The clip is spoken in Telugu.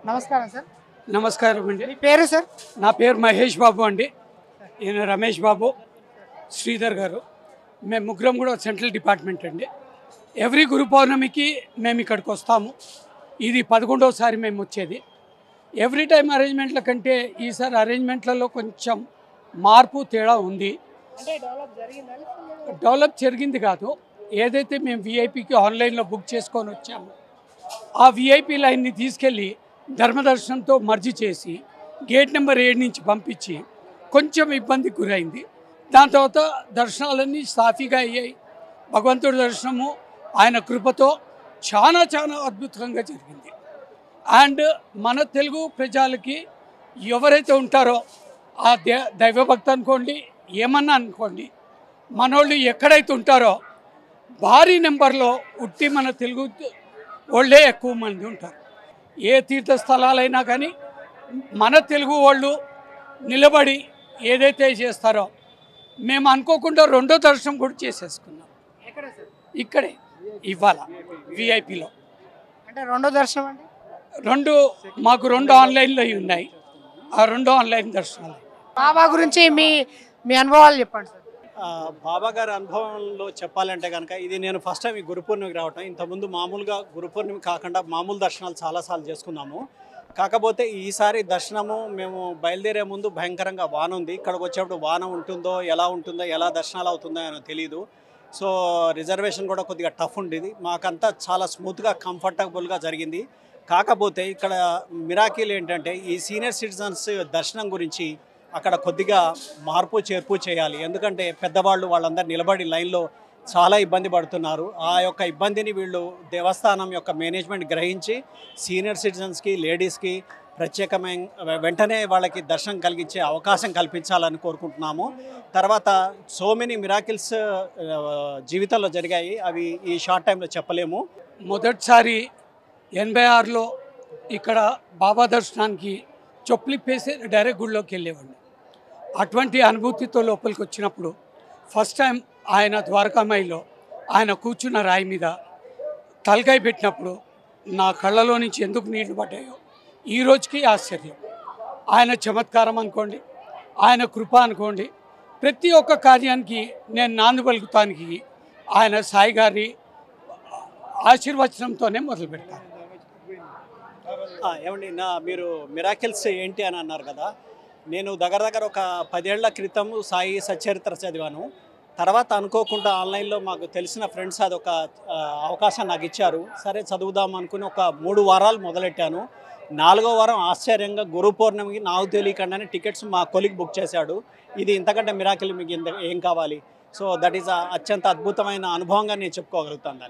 నమస్కారం సార్. నమస్కారం అండి. మీ పేరు సార్? నా పేరు మహేష్ బాబు అండి. ఈయన రమేష్ బాబు, శ్రీధర్ గారు. మేము ముగ్గురం కూడా సెంట్రల్ డిపార్ట్మెంట్ అండి. ఎవ్రీ గురు పౌర్ణమికి మేము ఇక్కడికి వస్తాము. ఇది 11వ సారి మేము వచ్చేది. ఎవ్రీ టైం అరేంజ్మెంట్ల కంటే ఈసారి అరేంజ్మెంట్లలో కొంచెం మార్పు తేడా ఉంది. అంటే డెవలప్ జరిగింది కాదు, ఏదైతే మేము విఐపికి ఆన్లైన్లో బుక్ చేసుకొని వచ్చామో ఆ విఐపి లైన్ని తీసుకెళ్ళి ధర్మదర్శనంతో మర్జీ చేసి గేట్ నెంబర్ 7 నుంచి పంపించి కొంచెం ఇబ్బందికి గురైంది. దాని తర్వాత దర్శనాలన్నీ సాఫీగా అయ్యాయి. భగవంతుడి దర్శనము ఆయన కృపతో చాలా చాలా అద్భుతంగా జరిగింది. అండ్ మన తెలుగు ప్రజలకి ఎవరైతే ఉంటారో ఆ దైవభక్తి అనుకోండి, ఏమన్నా అనుకోండి, మనోళ్ళు ఎక్కడైతే ఉంటారో భారీ నెంబర్లో ఉట్టి మన తెలుగు వాళ్ళే ఎక్కువ మంది ఉంటారు. ఏ తీర్థస్థలాలైనా కానీ మన తెలుగు వాళ్ళు నిలబడి ఏదైతే చేస్తారో మేము అనుకోకుండా రెండో దర్శనం కూడా చేసేసుకున్నాం. ఎక్కడ సార్? ఇక్కడే ఇవాళ విఐపిలో. అంటే రెండో దర్శనం అండి? మాకు 2 ఆన్లైన్లో ఉన్నాయి. ఆ 2 ఆన్లైన్ దర్శనాలు. బాబా గురించి మీ అనుభవాలు చెప్పండి సార్. బాబా గారి అనుభవంలో చెప్పాలంటే కనుక ఇది నేను ఫస్ట్ టైం ఈ గురు పూర్ణిమకి రావటం. ఇంతకుముందు మామూలుగా గురు పూర్ణిమ కాకుండా మామూలు దర్శనాలు చాలాసార్లు చేసుకున్నాము. కాకపోతే ఈసారి దర్శనము మేము బయలుదేరే ముందు భయంకరంగా వాన ఉంది. ఇక్కడికి వచ్చేప్పుడు వాన ఉంటుందో ఎలా దర్శనాలు అవుతుందో అని తెలియదు. సో రిజర్వేషన్ కూడా కొద్దిగా టఫ్ ఉండేది. మాకంతా చాలా స్మూత్గా కంఫర్టబుల్గా జరిగింది. కాకపోతే ఇక్కడ మిరాకిల్ ఏంటంటే ఈ సీనియర్ సిటిజన్స్ దర్శనం గురించి అక్కడ కొద్దిగా మార్పు చేర్పు చేయాలి. ఎందుకంటే పెద్దవాళ్ళు వాళ్ళందరూ నిలబడి లైన్లో చాలా ఇబ్బంది పడుతున్నారు. ఆ యొక్క ఇబ్బందిని వీళ్ళు దేవస్థానం యొక్క మేనేజ్మెంట్ గ్రహించి సీనియర్ సిటిజన్స్కి, లేడీస్కి ప్రత్యేకమైన వెంటనే వాళ్ళకి దర్శనం కలిగించే అవకాశం కల్పించాలని కోరుకుంటున్నాము. తర్వాత సో మెనీ మిరాకిల్స్ జీవితంలో జరిగాయి. అవి ఈ షార్ట్ టైంలో చెప్పలేము. మొదటిసారి 86లో ఇక్కడ బాబా దర్శనానికి చొప్లిప్పేసి డైరెక్ట్ గుడిలోకి వెళ్ళేవాడిని. అటువంటి అనుభూతితో లోపలికి వచ్చినప్పుడు ఫస్ట్ టైం ఆయన ద్వారకామాయిలో ఆయన కూర్చున్న రాయి మీద తలకాయ పెట్టినప్పుడు నా కళ్ళలో నుంచి ఎందుకు నీళ్లు పడ్డాయో ఈ రోజుకి ఆశ్చర్యం. ఆయన చమత్కారం అనుకోండి, ఆయన కృప అనుకోండి, ప్రతి ఒక్క కార్యానికి నేను నాంది పలుకుతానికి ఆయన సాయి గారి ఆశీర్వచనంతోనే మొదలు పెడతాను. ఏమండి, మీరు మిరాకిల్స్ ఏంటి అని అన్నారు కదా. నేను దగ్గర ఒక 10 ఏళ్ల క్రితం సాయి సచ్చరిత్ర చదివాను. తర్వాత అనుకోకుండా ఆన్లైన్లో మాకు తెలిసిన ఫ్రెండ్స్ అదొక అవకాశం నాకు ఇచ్చారు. సరే చదువుదాం అనుకుని ఒక 3 వారాలు మొదలెట్టాను. 4వ వారం ఆశ్చర్యంగా గురు పౌర్ణమికి నాకు తెలియకుండానే టికెట్స్ మా కొలీగ్ బుక్ చేశాడు. ఇది ఇంతకంటే మిరాకిల్ మీకు ఏం కావాలి? సో దట్ ఈస్ అత్యంత అద్భుతమైన అనుభవంగా నేను చెప్పుకోగలుగుతాను.